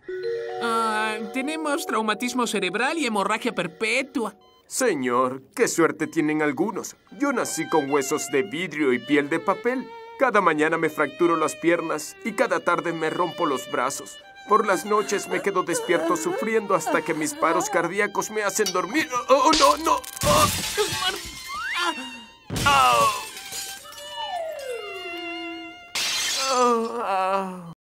Tenemos traumatismo cerebral y hemorragia perpetua. Señor, qué suerte tienen algunos. Yo nací con huesos de vidrio y piel de papel. Cada mañana me fracturo las piernas y cada tarde me rompo los brazos. Por las noches me quedo despierto sufriendo hasta que mis paros cardíacos me hacen dormir. ¡Oh, no, no! ¡Oh!